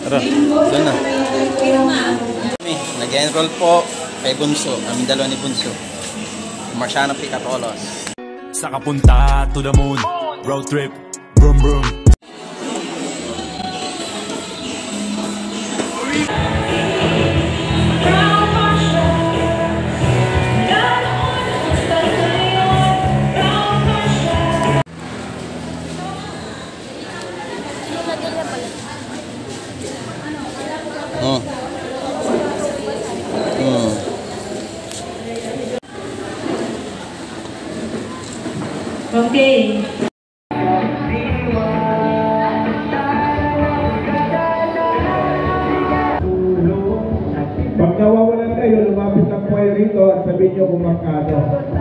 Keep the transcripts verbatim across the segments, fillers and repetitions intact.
Tara, doon na. Nag-enroll po kay Bunso, aming dalawa ni Bunso. Marciano Picatolos. Sa kapunta to the moon, road trip, brum brum. Oh. Oh. Okay. Pag nawawalan kayo, lumapit lang po kayo rito at sabihin nyo kung magkano.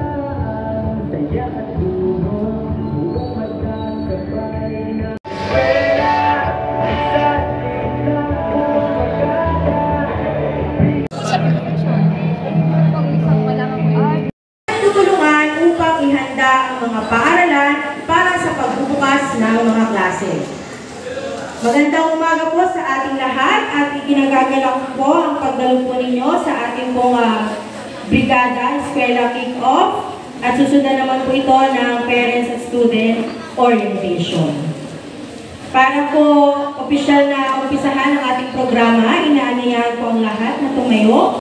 Tutulungan upang ihanda ang mga paaralan para sa pagbubukas ng mga klase. Magandang umaga po sa ating lahat at ikinagagalak po ang pagdalo po ninyo sa ating pong uh, Brigada Eskwela Kick-Off at susundan naman po ito ng Parents and Student Orientation. Para po opisyal na umpisahan ang ating programa, inaanyayahan po ang lahat na tumayo.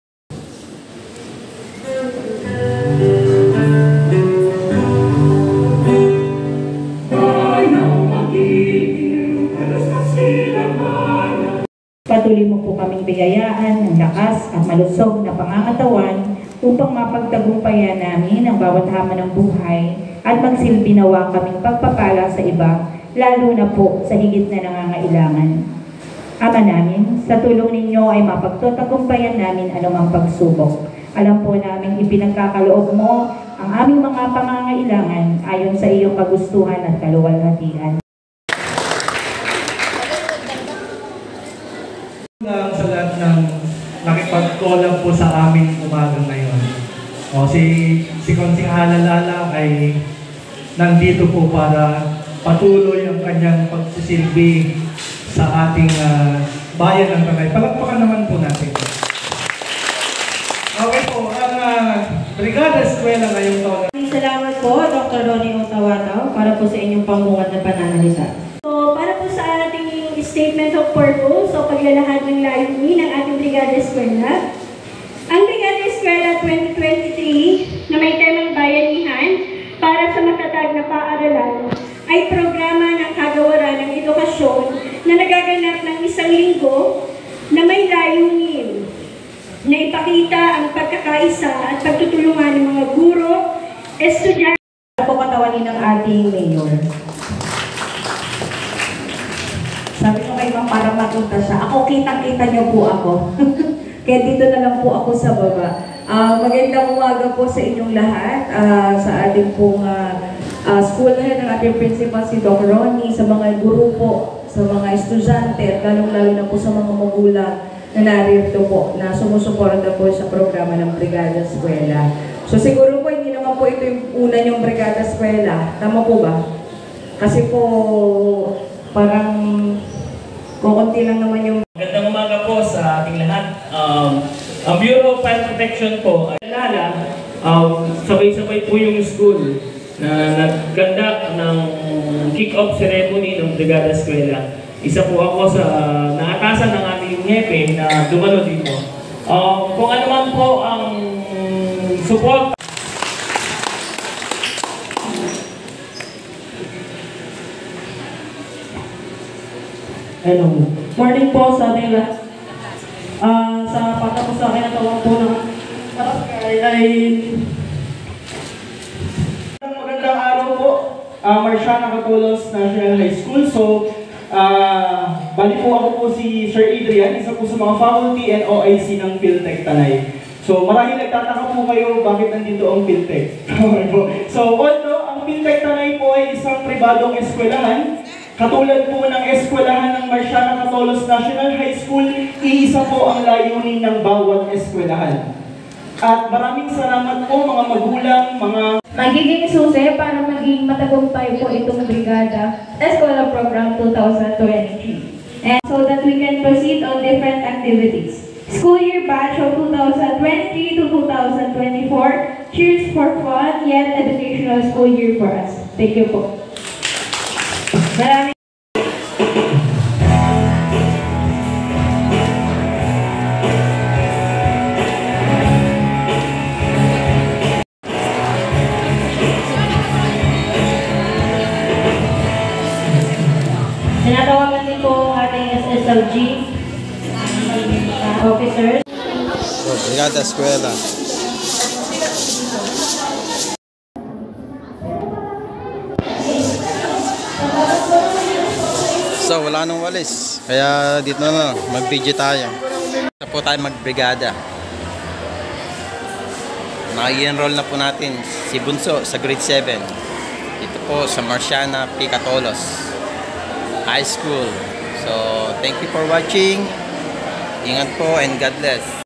Patuloy mo po kaming biyayaan ng lakas at malusog na pangangatawan upang mapagtagumpayan namin ang bawat hamon ng buhay at magsilbi nawa kaming pagpapala sa iba, lalo na po sa higit na nangangailangan. Ama namin, sa tulong ninyo ay mapagtutagumpayan namin anumang pagsubok. Alam po namin ipinagkakaloob mo ang aming mga pangangailangan ayon sa iyong kagustuhan at kaluwalhatian. Sa lahat ng nakipag-collab po sa amin umaga ngayon. O, si, si Konsing Halalala ay nandito po para patuloy ang kanyang pagsisilbi sa ating uh, bayan ng Tanay. Palakpakan naman po natin. Okay po, ang uh, Brigada Eskwela ngayong taon. Salamat po, Doctor Ronnie Otawataw, para po sa inyong pangungad na pananalita. So, para po sa ating Statement of Purpose o paglalahad ng layunin ng ating Brigada Eskwela. Ang Brigada Eskwela twenty twenty-three na may temang bayanihan para sa matatag na paaralan ay programa ng kagawaran ng edukasyon na nagaganap ng isang linggo na may layunin na ipakita ang pagkakaisa at pagtutulungan ng mga guro, estudyante at po katawanin ng ating mayor. Sabi ko kay ma'am para matunta siya. Ako, kitang-kita niyo po ako. Kaya dito na lang po ako sa baba. Uh, magandang umaga po sa inyong lahat. Uh, sa ating pong uh, uh, school head ng ating principal si Doctor Ronnie, sa mga guro po, sa mga estudyante, at lalong-lalo na po sa mga magulang na narito po, na sumusuporta po sa programa ng Brigada Eskwela. So siguro po, hindi naman po ito yung una niyong Brigada Eskwela. Tama po ba? Kasi po, parang kukunti lang naman yung... Magandang umaga po sa ating lahat. Um, ang Bureau of Fire Protection po ay alala, um, sabay-sabay po yung school na naggandak ng kick-off ceremony ng Brigada Eskwela. Isa po ako sa uh, naatasan ng ating nyepe na dumalo dito. Um, kung ano man po ang support. Hello. Morning po sa ating lahat. Uh, sa patapos sa akin, natawag po ng barangay ay... Magandang araw po, uh, Marciano Picatolos National High School. So, uh, bali po ako po si Sir Adrian, isa po sa mga faculty and O I C ng PhilTech Tanay. So, marahil nagtataka po kayo bakit nandito ang PhilTech. So, although ang PhilTech Tanay po ay isang pribadong eskwelahan, katulad po ng eskwelahan ng Marciano Picatolos National High School, iisa po ang layunin ng bawat eskwelahan. At maraming salamat po mga magulang, mga... Magiging susi para maging matagumpay po itong Brigada Eskwela Program twenty twenty-three. And so that we we can proceed on different activities. School year batch of two thousand twenty-three to two thousand twenty-four. Cheers for fun yet educational school year for us. Thank you po. Maraming Tinatawagan din po ang ating S S L G officers. Oh, Brigada Eskwela. So, wala nang walis. Kaya dito na, mag-video tayo. Ito po tayo mag-brigada. Naka-enroll na po natin si Bunso sa grade seven. Dito po sa Marciana P. Catolos High School. So, thank you for watching. Ingat po and God bless.